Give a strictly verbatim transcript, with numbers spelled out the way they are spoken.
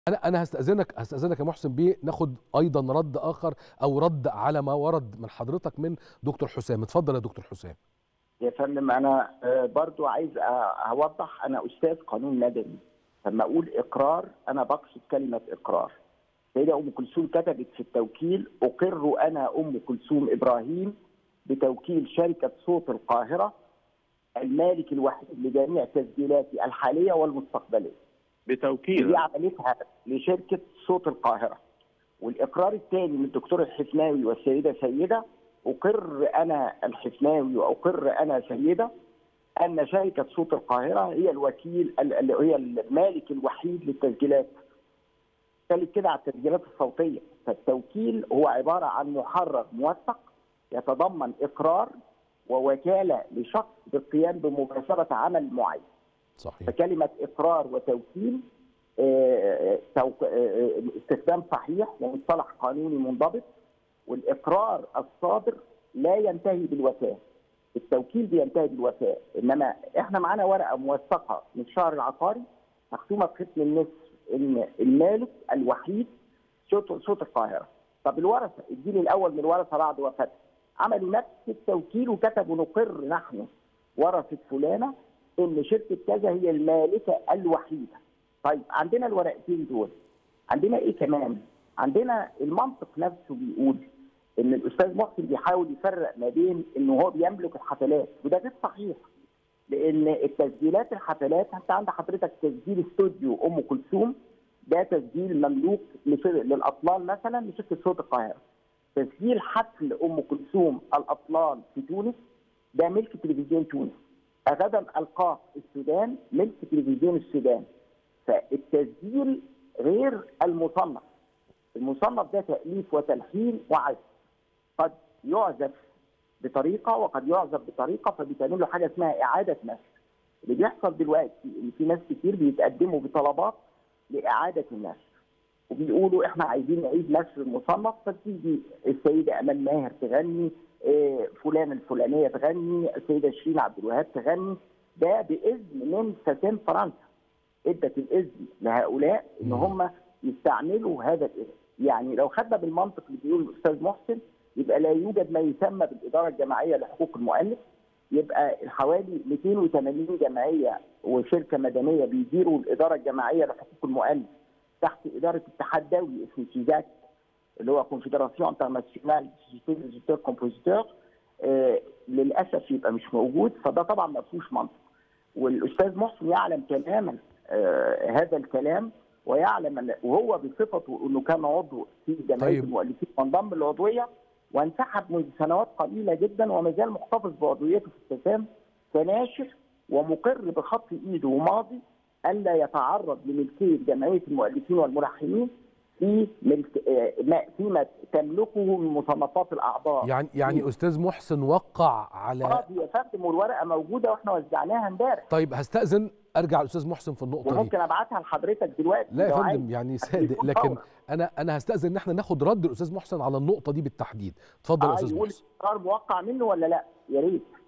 انا انا هستاذنك هستاذنك يا محسن بيه، ناخد ايضا رد اخر او رد على ما ورد من حضرتك من دكتور حسام. اتفضل يا دكتور حسام. يا فندم انا آه، برضو عايز أ- اوضح، انا استاذ قانون مدني. لما اقول اقرار انا بقصد كلمه اقرار. سيده ام كلثوم كتبت في التوكيل: اقر انا ام كلثوم ابراهيم بتوكيل شركه صوت القاهره المالك الوحيد لجميع تسجيلاتي الحاليه والمستقبليه. بتوكيل. دي عملتها لشركه صوت القاهره. والاقرار الثاني من الدكتور الحفناوي والسيده سيده: اقر انا الحفناوي واقر انا سيده ان شركه صوت القاهره هي الوكيل ال- هي المالك الوحيد للتسجيلات. ثالث كده على التسجيلات الصوتيه. فالتوكيل هو عباره عن محرر موثق يتضمن اقرار ووكاله لشخص بالقيام بمباشره عمل معين. صحيح. فكلمه اقرار وتوكيل آه، توق- آه، استخدام صحيح ومصطلح قانوني منضبط. والاقرار الصادر لا ينتهي بالوفاه. التوكيل بينتهي بالوفاه، انما احنا معانا ورقه موثقه من الشهر العقاري مختومه بختم النسر ان المالك الوحيد صوت صوت القاهره. طب الورثه، الجيل الاول من الورثه بعد وفاته عملوا نفس التوكيل وكتبوا: نقر نحن ورثه فلانه ان شركه كذا هي المالكه الوحيده. طيب عندنا الورقتين دول، عندنا ايه كمان؟ عندنا المنطق نفسه بيقول ان الاستاذ محسن بيحاول يفرق ما بين انه هو بيملك الحفلات، وده غير صحيح. لان التسجيلات الحفلات، انت عند حضرتك تسجيل استوديو ام كلثوم ده تسجيل مملوك لفر- للاطلال مثلا لشركه صوت القاهره. تسجيل حفل ام كلثوم الاطلال في تونس ده ملك تلفزيون تونس. غدا القاك السودان ملك تلفزيون السودان. فالتسجيل غير المصنف. المصنف ده تاليف وتلحين وعزف، قد يعزف بطريقه وقد يعزف بطريقه، فبيتعمل له حاجه اسمها اعاده نشر. اللي بيحصل دلوقتي ان في ناس كتير بيتقدموا بطلبات لاعاده النشر وبيقولوا احنا عايزين نعيد نشر المصنف، فتيجي السيده امال ماهر تغني، آه، فلان الفلانيه تغني، السيده شيرين عبد الوهاب تغني. ده باذن من ساتين فرنسا ادت الاذن لهؤلاء ان هم يستعملوا هذا الاذن. يعني لو خدنا بالمنطق اللي بيقوله الاستاذ محسن، يبقى لا يوجد ما يسمى بالاداره الجماعيه لحقوق المؤلف. يبقى حوالي مئتين وثمانين جمعيه وشركه مدنيه بيديروا الاداره الجماعيه لحقوق المؤلف تحت اداره اتحاد دولي اسمه سيزاك، اللي هو كونفدراسيون انترناسيونال دي كومبوزيتور. آه للاسف يبقى مش موجود، فده طبعا ما فيهوش منطق. والاستاذ محسن يعلم تماما آه هذا الكلام، ويعلم أن- وهو بصفته انه كان عضو في جمعيه طيب. المؤلفين وانضم للعضويه وانسحب منذ سنوات قليله جدا وما زال محتفظ بعضويته في التسام كناشر ومقر بخط ايده وماضي الا يتعرض لملكيه جمعيه المؤلفين والملحنين في ملك آه، ما فيما تملكه من مصنفات الاعضاء. يعني يعني استاذ محسن وقع على. قاضي يا فندم، والورقه موجوده واحنا وزعناها امبارح. طيب هستاذن ارجع للاستاذ محسن في النقطه دي. وممكن ابعتها لحضرتك دلوقتي لا يا لو فندم، عايز. يعني صادق، لكن انا انا هستاذن ان احنا ناخد رد الاستاذ محسن على النقطه دي بالتحديد. اتفضل يا اه استاذ يقول محسن. قرار موقع منه ولا لا؟ يا ريت.